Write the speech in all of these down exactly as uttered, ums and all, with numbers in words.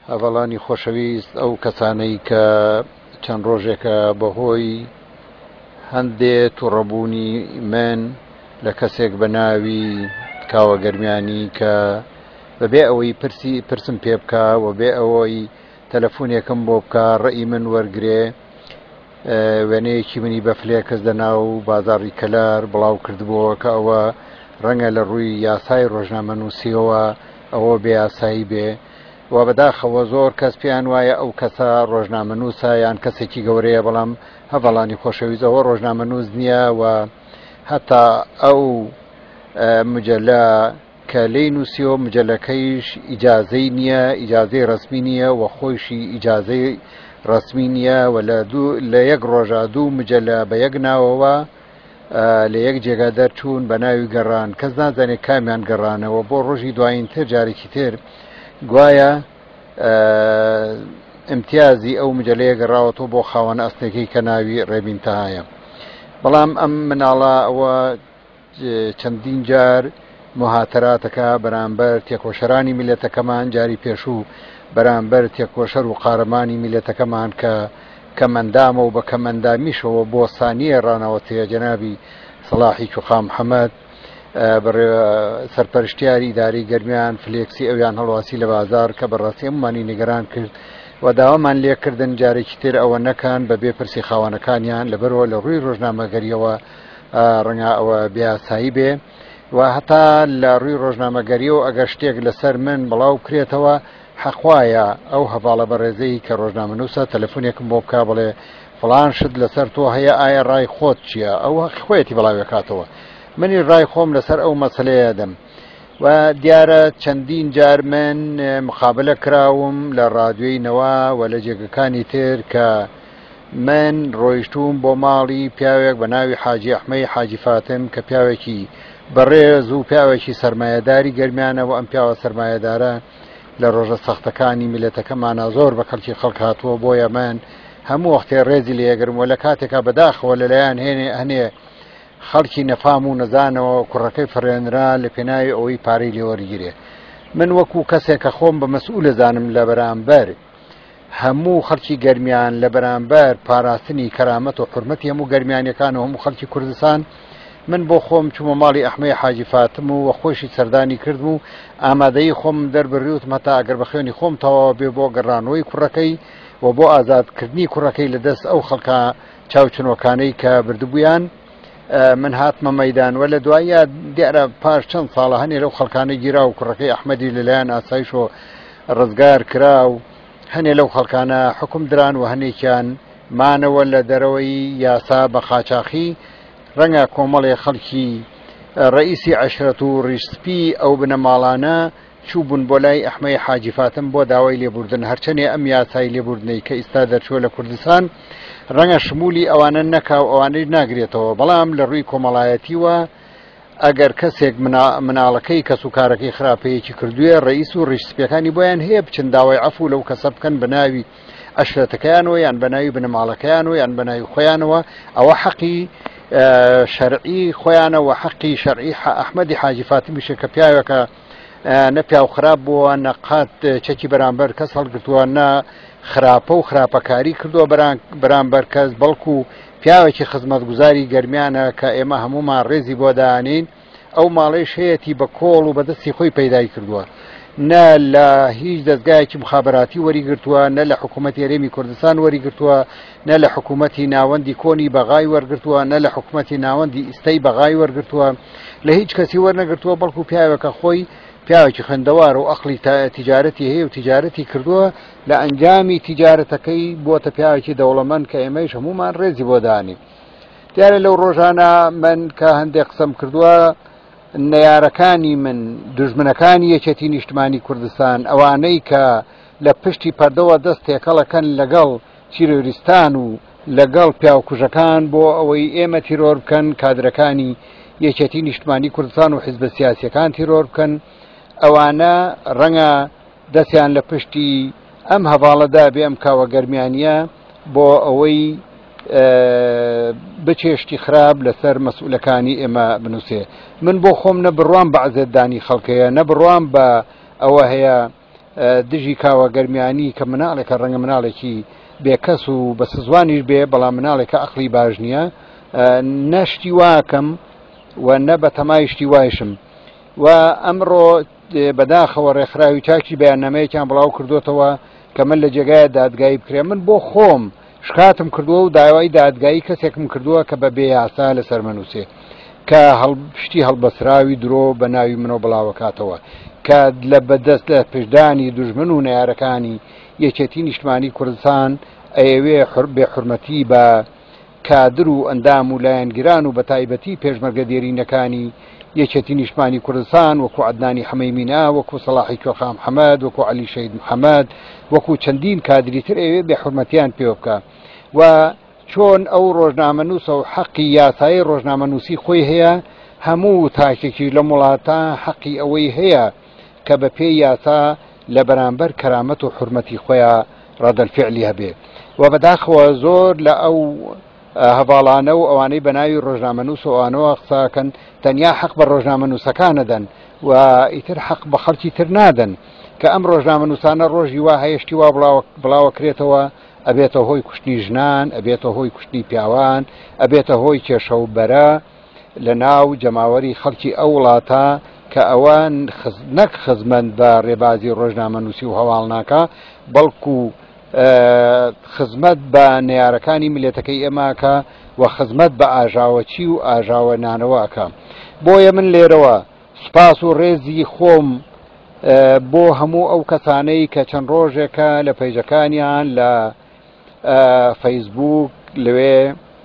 هەڤەڵانی خۆشەویست ئەو کەسانەی کە چەند ڕۆژێکە بەهۆی هەندێ تووڕەبوونی من لە کەسێک بە ناوی کاوە گەرمیانی کە بەبێ ئەوەی پرسی پرسم پێ بکە و بێ ئەوەی تەلەفۆنێکم بۆ بکە ڕێی من وەرگێ وێنەیەکی منی بەفلێ کەس لە ناو بازاڕی کەلار بڵاو کردبووە کە ئەوە ڕەنگە لە ڕووی یاسای ڕۆژنامەنووسیەوە ئەوە بێ یاسایی بێ و بەداخەوە زۆر کەس پێیان وایە ئەو کەسە ڕۆژنامەنووسە یان کەسێکی گەورەیە بەڵام هەڤەڵانی خۆشەویستەوە ڕۆژنامەنووس نییە و هەتا ئەو مجەلە کە لی نووسیەوە مجەلەکەیش ئیجازەی نییە ئیجازەی ڕسمی نییە و خۆیشی ئیجازەی ڕسمی نییە و لە یەک ڕۆژە دوو مجەلە بە یەک ناوەوە لە یەک جێگا دەرچوون بە ناوی گەڕان کەس نازانێت کامیان گەڕانەوە بۆ ڕۆژی دوایین تر جارێکی تر گوایە ئیمتیازی ئەو مجەلەیە گەڕاوەتەوە بۆ خاوەن ئەسنەکەی کە ناوی ڕێبینتەهایە بەڵام ئەم مناڵە ئەوە چەندین جار مهاتەراتەکە بەرامبەر تێکۆشەرانی میلەتەکەمان جاری پێشوو بەرامبەر تێکۆشەر و قارەمانی میلەتەکەمان کە کەمەندامە و بە کەمەندامیشەوە بۆ سانیە ڕانەوەتەیە جەنابی سەڵاحی چوخا محەممەد سەرپەرشتیاری ئیدارەی گەرمیان فلێکسی ئەویان هەڵواسی لە بازار کە بەڕاستی هەمومانی نیگەران کرد و داوامان لێکردن جارێکی تر ئەوە نەکەن بە بێپرسی خاوەنەکانیان لەبەرەوە لە ڕووی ڕۆژنامەگەریەوە ڕەنگا ئەوە بیاسایی بێ و هەتا لە ڕووی ڕۆژنامەگەریەوە ئەگەر شتێک لەسەر من بڵاو کرێتەوە حەخوایە ئەو هەڤاڵە بەڕێزەی کە ڕۆژنامەنووسە تەلەفۆنێکم بۆ بکا بڵێ فڵان شت لەسەر تۆ هەیە ئایا ڕای خۆت چییە ئەو خۆیەتی بڵاوێکاتەوە منی ڕای خۆم لەسەر ئەو مەسلەیە دەم و دیارە چەندین جار من مقابلە کراوم لە ڕادیۆینەوە و لە جێگەکانی تر کە من ڕۆیشتوم بۆ ماڵی پیاوێک بە ناوی حاجی ئەحمەی حاجی فاتم کە پیاوێکی بەڕێز و پیاوێکی سەرمایەداری گەرمیانەوە ئەم پیاوە سەرمایەدارە لە ڕۆژە سەختەکانی میلەتەکەمانە زۆر بە خەڵکی خەڵک هاتووە بۆیە من هەموو وەختێ ڕێزی لێگرم و لە کاتێکا بەداخەوە لەلایەن هێنێ هەنێ خەڵکی نەفام و نەزانەوە کوڕەکەی فڕێنرا لە پێناوی ئەوەی پارەی لێوەرگیرێ من وەکو کەسێکە خۆم بە مەسئولە زانم لە بەرامبەر هەموو خەڵکی گەرمیان لە بەرامبەر پاراستنی کەرامەت و حورمەتی هەموو گەرمیانەکان و هەموو خەڵکی کوردستان من بۆ خۆم چوومە ماڵی ئەحمەی حاجی فاتم و خۆشی سەردانی کردم و ئامادەی خۆم دەربڕیوتم هەتا ئەگەر بە خوێنی خۆم تەواوە بێ بۆ گەڕانەوەی کوڕەکەی و بۆ ئازادکردنی کوڕەکەی لە دەست ئەو خەڵکە چاوچنۆکانەی کە بردبوویان من هاتمە مەیدان و لە دوایە دیارە پاش چەند ساڵە هەنێ لەو خەڵکانەی گیرا و کوڕەکەی ئەحمەدی لەلایەن ئاسایش و ڕزگار کرا و هەنێ لەو خەڵکانە حکم دران و هەنێکیان مانەوە لە دەرەوەی یاسا بە خاچاخی ڕەنگە کۆمەڵێ خەڵکی ڕئیسی عەشرەت و ڕیشسپی ئەو بنەماڵانە چوو بوون بۆ لای ئەحمەی حاجی فاتم بۆ داوای لێبوردن هەرچەنێ ئەم یاسای لێبوردنەی کە ئێستا دەرچووە لە کوردستان ڕەنگە شمولی ئەوانە نەکاو ئەوانەی ناگرێتەوە بەڵام لە ڕووی کۆمەڵایەتیوە ئەگەر کەسێک مناڵەکەی کەس و کارەکەی خراپەیەکی کردووە ڕئیس و ڕیشسپیەکانی بۆیان هەیە بچن داوای عەفو لەو کەسە بکەن بە ناوی عەشرەتەکەیانەوە یان بە ناوی بنەماڵەکەیانەوە یان بە ناوی خۆیانەوە ئەوە حەقی شەرعی خۆیانەوە حەقی شەرعی ئەحمەدی حاجی فاتمیشە کە پیاوێکە نە پیاو خراپ بووە نەقات چەکی بەرامبەر کەس هەڵگرتووە نە خراپە و خراپەکاری کردووە بەرامبەر کەس بەڵکو پیاوێکی خزمەتگوزاری گەرمیانە کە ئێمە هەمومان ڕێزی بۆ دانین ئەو ماڵەی شەیەتی بە کۆڵ و بەدەستی خۆی پەیدای کردووە نە لە هیچ دەستگایەکی مخابراتی وەریگرتووە نە لە حکوومەتی هەرێمی کوردستان وەریگرتووە نە لە حکوومەتی ناوەندی کۆنی بەغای وەرگرتووە نە لە حکوومەتی ناوەندی ئیستەی بەغای وەرگرتووە لە هیچ کەسی وەرنەگرتووە بەڵکو پیاوێکە خۆی پیاوێکی خوێندەوار و ئەقلی تیجارەتی هەیە و تیجارەتی کردووە لە ئەنجامی تیجارەتەکەی بۆتە پیاوێکی دەوڵەمەند کە ئێمەش هەمومان ڕێزی بۆ دانی دیارە لەو ڕۆژانە من کە هەندێک قسەم کردووە نەیارەکانی من دژمنەکانی یەکێتی نیشتمانی کوردستان ئەوانەی کە لە پشتی پەردەوە دەست تێکەڵەکەن لەگەڵ تیرۆریستان و لەگەڵ پیاوکوژەکان بۆ ئەوەی ئێمە تیرۆر بکەن کادرەکانی یەکێتی نیشتمانی کوردستان و حیزبە سیاسیەکان تیرۆر بکەن ئەوانە ڕەنگە دەستیان لە پشتی ئەم هەڤاڵەدا بێ ئەم کاوە گەرمیانیە بۆ ئەوەی بچێشتی خراپ لەسەر مەسئولەکانی ئێمە بنووسێ من بۆ خۆم نە بڕوام بە عەزێتدانی خەڵکەیە نە بڕوام بە ئەوە هەیە دژی کاوە گەرمیانی کە مناڵێکە ڕەنگە مناڵێکی بێکەس و بە سزوانیش بێ بەڵام مناڵێکە ئەقلی باش نییە نەشتی واکەم و نە بە تەمایشتی وایشم و ئەمڕۆ بەداخەوە ڕێکخراوی چاکی بەیاننامەیەکیان بڵاو کردوتەوە کە من لە جێگایە دادگایی بکرێ من بۆ خۆم شکاتم کردووە و داوای دادگایی کەسێکم کردووە کە بە بێیاسا لەسەر منووسێ کە پشتی هەڵبەسراوی درۆ بە ناوی منەوە بڵاوەکاتەوە کە لە بەدەست لە پشدانی دوژمن و نەیارەکانی یەکێتی نیشتمانی کوردستان ئەیەوێ بێحورمەتی بە کادر و ئەندام و لایەنگیران و بە تایبەتی پێشمەرگە دێرینەکانی یەکێتی نیشتمانی کوردستان وەکو عەدنانی حەمەیمینا وەکو سەلاحی کوێخا محەممەد وەکو عەلی شەید محەممەد وەکو چەندین کادری تر ئەوێ بێحورمەتیان پێ بکە و چۆن ئەو ڕۆژنامەنووسە و حەقی یاسایی ڕۆژنامەنووسی خۆی هەیە هەموو تاکێکی لە وڵاتە حەقی ئەوەی هەیە کە بە پێی یاسا لە بەرامبەر کەرامەت و حورمەتی خۆیان ڕەدەلفیعلی هەبێ و بەداخەوە زۆر لە ئەو هەواڵانە و ئەوانەی بە ناوی ڕۆژنامەنووس و ئەوانەوە قساکەن تەنیا حەق بە ڕۆژنامەنووسەکانەدەن و ئیتر حەق بە خەڵکی تر نادەن کە ئەم ڕۆژنامەنووسانە ڕۆژی وا هەیەشتی وا بڵاوەکرێتەوە ئەبێتە هۆی کوشتنی ژنان ئەبێتە هۆی کوشتنی پیاوان ئەبێتە هۆی کێشە و بەرە لە ناو جەماوەری خەڵکی ئەو وڵاتە کە ئەوان نەک خزمەند بە ڕێبازی ڕۆژنامەنووسی و هەواڵناکە بەڵکو خزمەت بە نەیارەکانی ملێتەکەی ئێماکە و خزمەت بە ئاژاوەچی و ئاژاوە نانەوەکە بۆیە من لێرەوە سپاس و ڕێزی خۆم بۆ هەموو ئەو کەسانەی کە چەند ڕۆژێکە لە پەیجەکانیان لە فەیسبوک لەوێ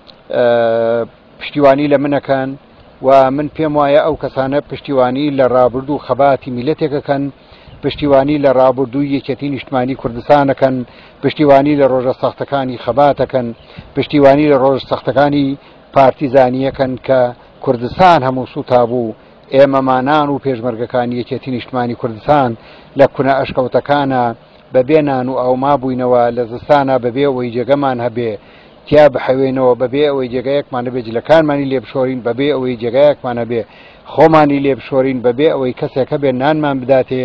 پشتیوانی لە منەکەن و من پێم وایە ئەو کەسانە پشتیوانی لە ڕابردوو خەباتی میلەتێکەکەن پشتیوانی لە ڕابردووی یەکێتی نیشتمانی کوردستانەکەن پشتیوانی لە ڕۆژە سەختەکانی خەباتەکەن پشتیوانی لە ڕۆژ سەختەکانی پارتیزانیەکەن کە کوردستان هەموو سوتا بوو ئێمەمانان و پێشمەرگەکانی یەکێتی نیشتمانی کوردستان لە کونە ئەشکەوتەکانە بەبێنان و ئەوما بووینەوە لە زستانە بەبێ ئەوەی جێگەمان هەبێ تیا بحەوێنەوە بەبێ ئەوەی جێگایەکمان هەبێ جلەکانمانی لێبشۆرین بەبێ ئەوەی جێگایەکمان هەبێ خۆمانی لێبشۆرین بەبێ ئەوەی کەسێک هەبێ نانمان بداتێ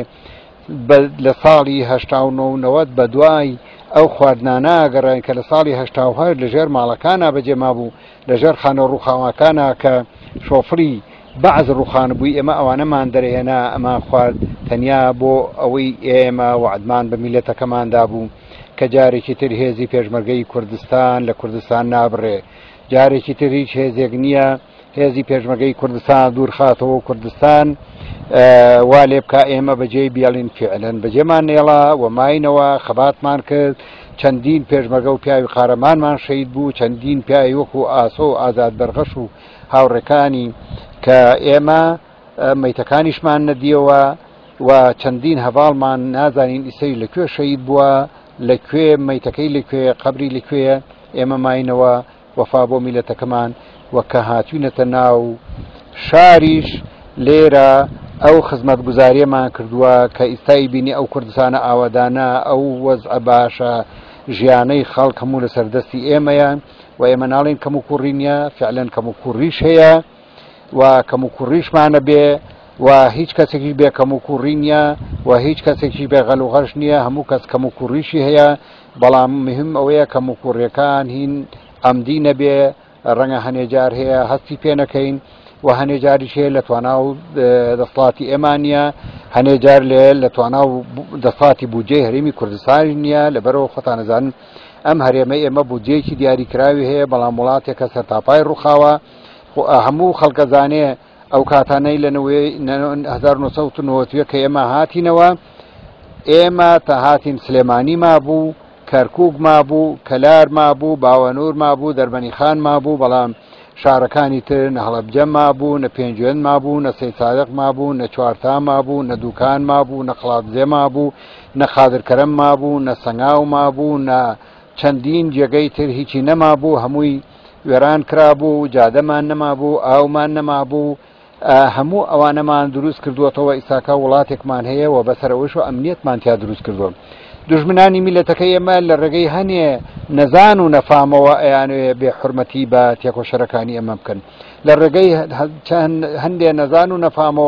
لە ساڵی هەشتا و نەوەت بە دوای ئەو خواردنانە گەڕین کە لە ساڵی هەشتا و هەشت لەژێر ماڵەکانە بەجێما بوو لەژێر خانە ڕووخاوەکانە کە شۆفری بەعز ڕووخان بووی ئێمە ئەوانەمان دەرهێنا ئەمان خوارد تەنیا بۆ ئەوەی ئێمە وعدمان بە میلەتەکەماندا بوو کە جارێکی تر هێزی پێشمەرگەی کوردستان لە کوردستان نابڕێ جارێکی تر هیچ هێزێک نییە هێزی پێشمەرگەی کوردستان دوورخاتەوە کوردستان وا لێ بکە ئێمە بەجێی بیاڵین فعلەن بەجێمان نێڵا و ماینەوە خەباتمان کرد چەندین پێشمەرگە و پیاوی قارەمانمان شەید بوو چەندین پیاوی وەکو ئاسۆ و ئازاد بەرغەش و هاوڕێکانی کە ئێمە مەیتەکانیشمان نەدیەوە و چەندین هەواڵمان نازانین ئیسەی لەکوێ شەید بووە لەکوێ مەیتەکەی لەکوێ قەبری لەکوێ ئێمە ماینەوە وەفا بۆ میلەتەکەمان و کە هاتوینەتە ناو شاریش لێرە ئەو خزمەت گوزاریەمان کردووە کە ئیستایی بینی ئەو کوردستانە ئاوادانە ئەو وەزعە باشە ژیانەی خەڵک هەموو لە سەردەستی ئێمەیە و ئێمە ناڵێن کەم و کوڕینیە فعلەن کەم و کوڕیش هەیە و کەم و کوڕیشمانە بێ و هیچ کەسێکی بێ کەم و کوڕینیە و هیچ کەسێکی بێ غەل و غەش نییە هەموو کەس کەم و کوڕیشی هەیە بەڵام مهم ئەوەیە کەم و کوڕیەکان هین ئەمدی نەبێ ڕەنگە هەنێجار هەیە هەستی پێ نەکەین و هەنێجاریش هەیە لە توانا و دەسڵاتی ئێمانە هەنێجار لێ لە توانا و دەسڵاتی بودجێ هەرێمی کوردستانی نییە لەبەرەوە خۆتان نەزانن ئەم هەرێمە ئێمە بودجەیەکی دیاریکراوی هەیە بەڵام وڵاتێکە سەرتاپای ڕووخاوە هەموو خەڵکەزانێ ئەو کاتانەی لە هەزار و نۆ سەد و نۆڤەت کە ئێمە هاتینەوە ئێمە تا هاتین سلێمانی ما بوو کەرکووک ما بوو کەلار ما بوو باوەنور ما بوو دەربەنی خان ما بوو بەڵام شارەکانی تر نە هەڵەبجە ما بوو نە پێنجوێن ما بوو نە سەید سادق ما بوو نە چوارتا ما بوو نە دووکان ما بوو نە قڵاتزێ ما بوو نە خادرکەرەم ما بوو نە سەنگاو ما بوو نە چەندین جێگەی تر هیچی نەما بوو هەمووی وێران کرابوو جادەمان نەما بوو ئاومان نەما بوو هەموو ئەوانەمان دروست کردووەتەوە ئیساکا وڵاتێکمان هەیە و بەسەرەوەش و ئەمنیەتمان تیا دروست کردووە دژمنانی میلەتەکەی ئێمە لە ڕێگەی هەنێ نەزان و نەفامەوە ئەیانوێ بێ حورمەتی بە تێکۆشەرەکانی ئەمە بکەن لە ڕێگەی هەندێ نەزان و نەفامەوە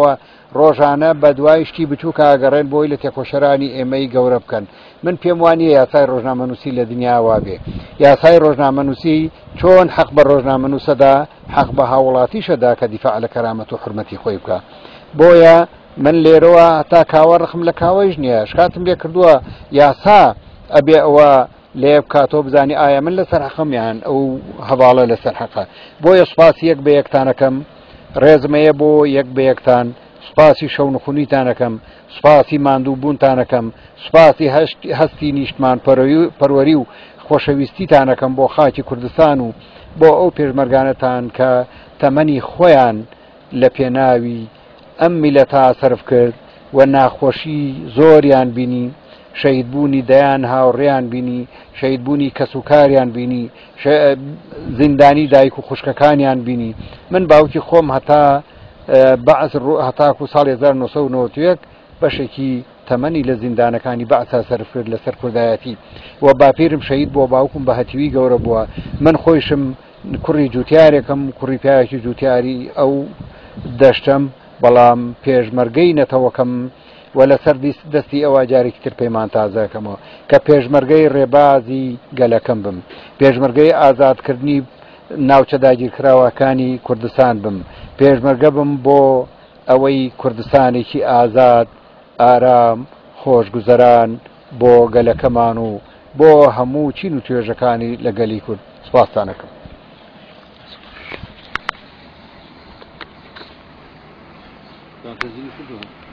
ڕۆژانە بە دوای شتی بچوو کاگەڕێن بۆی لە تێکۆشەرانی ئێمەی گەورە بکەن. من پێم وانییە یاسای ڕۆژنامەنووسی لە دنیاوا بێ. یاسای ڕۆژنامەنووسی چۆن حەق بە ڕۆژنامەنووسەدا حەق بە هاوڵاتیشەدا کە دیفاع لە کەرامەت و حورمەتی خۆی بکە. بۆیە من لێرەوە تا کاوە ڕخم لە کاوەیش نییە، شکاتم لێ کردووە یاسا ئەبێ ئەوە لێ بکاتۆ بزانی ئایا من لەسەر حەقەمیان ئەو هەواڵە لەسەر حەقە. بۆیە سوپاسی یەک بە یەکتانەکەم، ڕێزمەیە بۆ یەک بە یەکتان، سوپاسی شەو نخونیتانەکەم، سوپاسی ماندوو بوونتانەکەم، سوپاسی هەستی نیشتمان پەروەری و خۆشەویستیتانەکەم بۆ خاکی کوردستان و بۆ ئەو پێشمەرگانەتان کە تەمەنی خۆیان لە پێناوی ئەم میلەتا سەرف کرد و ناخۆشی زۆریان بینی، شەیدبوونی دەیان هاوڕێیان بینی، شەیدبوونی کەسوکاریان بینی، زیندانی دایک و خوشکەکانیان بینی. من باوکی خۆم هەتا بەعس هەتاکو ساڵی هەزار و نۆ سەد و نۆڤە و یەک بەشێکی تەمەنی لە زیندانەکانی بەعسا سەرف کرد لەسەر کوردایەتی و باپیرم شەید بۆ باوکم بە هەتیوی گەورە بووە. من خۆیشم کوڕی جوتیارێکم، کوڕی پیاوێکی جوتیاری ئەو دەشتم، بەڵام پێشمەرگەی نەتەوەکەم و لەسەر دەستی ئەوە جارێکی تر پەیمان تازەکەمەوە کە پێشمەرگەی ڕێبازی گەلەکەم بم، پێشمەرگەی ئازادکردنی ناوچە داگیرکراوەکانی کوردستان بم، پێشمەرگە بم بۆ ئەوەی کوردستانێکی ئازاد، ئارام، خۆشگوزەران بۆ گەلەکەمان و بۆ هەموو چین و توێژەکانی لە گەلی کورد. سوپاستانەکەم. Danke, Sie